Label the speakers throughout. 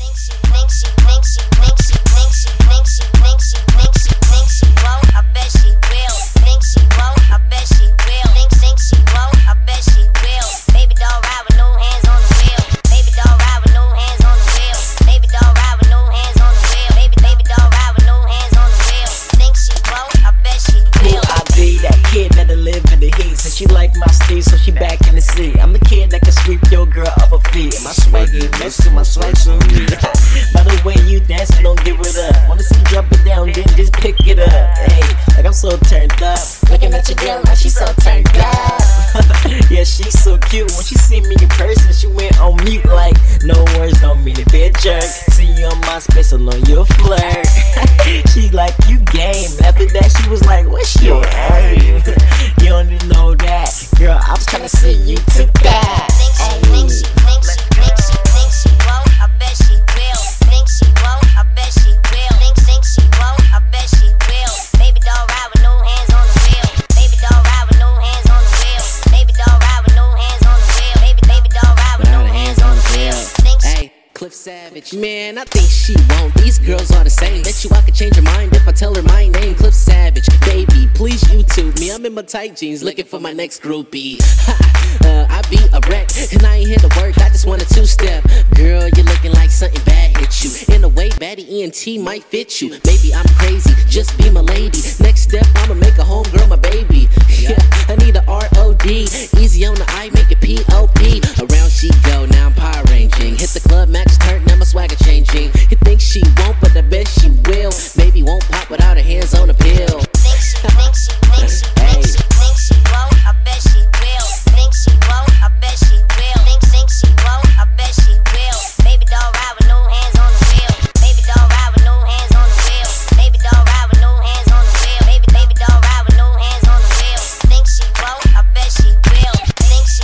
Speaker 1: She like my steez, so she back in the seat. I'm the kid that can sweep your girl off her feet. And my swag ain't next to my swag's on me. By the way you dancing, don't give it up. Wanna see you drop it down, then just pick it up. Hey, like I'm so turned up. Looking at your girl, now she so turned up. Yeah, she's so cute. When she see me in person, she went on mute like no words don't mean a bit jerk. See you on my space, alone you flirt. She like you game. After that, she was like, what's your aim? You don't even know that, girl. I was tryna see you to that.
Speaker 2: Think she won't, I bet she will. Think she won't, I bet she will. Think she won't, I bet she will. Baby doll ride with no hands on the wheel. Baby doll ride with no hands on the wheel. Baby doll ride with no hands on the wheel. Baby doll ride with no hands on the wheel.
Speaker 3: Hey, Cliff Savage, man, I think she won't. These girls are the same. Bet you I could change her mind if I tell her my name. Cliff Savage, baby, please YouTube me. I'm in my tight jeans looking for my next groupie. I be a wreck, and I ain't here to work, I just want a two-step. Girl, you're looking like something bad hit you. In a way, baddie ENT might fit you. Maybe I'm crazy, just be my lady. Next step, I'ma make a homegirl my baby. Yeah, I need a R.O.D. Easy on the I, make it P.O.P. Around she go, now I'm Power Ranging. Hit the club, match turn, now my swagger changing. You think she won't, but I bet she will. Maybe won't pop without her hands on the pill.
Speaker 2: Think she won't, I bet she will. Think she won't, I bet she will. Think she won't, I bet she will. Baby doll ride with no hands on the wheel. Baby doll ride with no hands on the wheel. Baby doll ride with no hands on the wheel. Baby doll ride with no hands on the wheel. Think she won't, I bet she will. Think she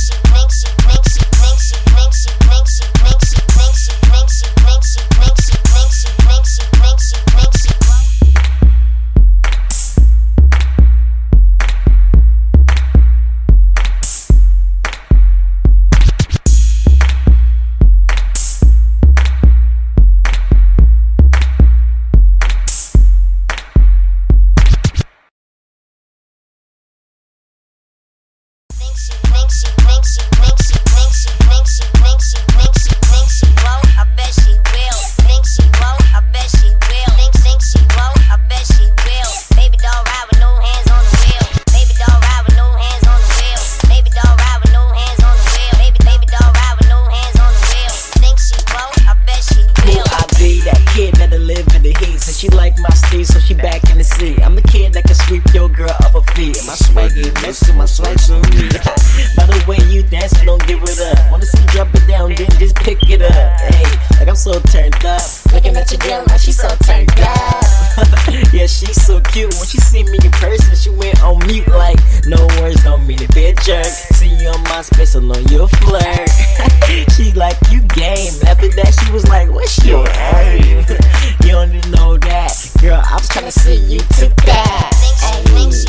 Speaker 1: She like my steez, so she back in the seat. I'm the kid that can sweep your girl off her feet. And my swag ain't next to my swag's on me. By the way you dancing, don't give it up. Wanna see you drop it down, then just pick it up. Hey, like I'm so turned up. Looking at your girl, now she so turned up. Yeah, she's so cute. When she see me in person, she went on mute like no words don't mean a bit jerk. See you on my space, alone you flirt. She like you game. After that, she was like, what's your aim? You don't even know that, girl. I was tryna see you to that.
Speaker 2: Think she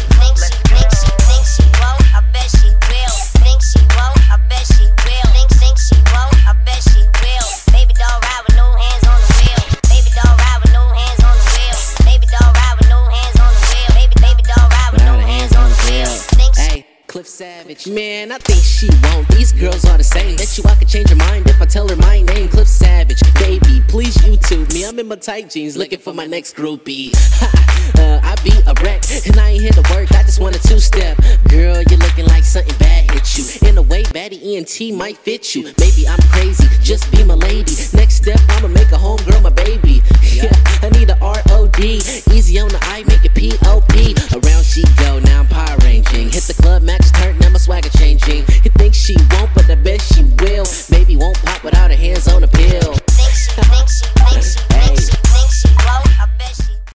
Speaker 2: won't, I bet she will. Think she won't, I bet she will. Think she won't, I bet she will. Baby doll ride with no hands on the wheel. Baby doll ride with no hands on the wheel. Baby doll ride with no hands on the wheel. Baby doll ride with no hands on the wheel.
Speaker 3: Hey, Cliff Savage, man, I think she won't. These girls are the same. Bet you I could change her mind if I tell her my name. Cliff Savage, baby, please YouTube me. I'm in my tight jeans looking for my next groupie. I be a wreck, and I ain't here to work, I just want a two-step. Girl, you're looking like something bad hit you. In a way, baddie ENT might fit you. Maybe I'm crazy, just be my lady. Next step, I'ma make a homegirl my baby.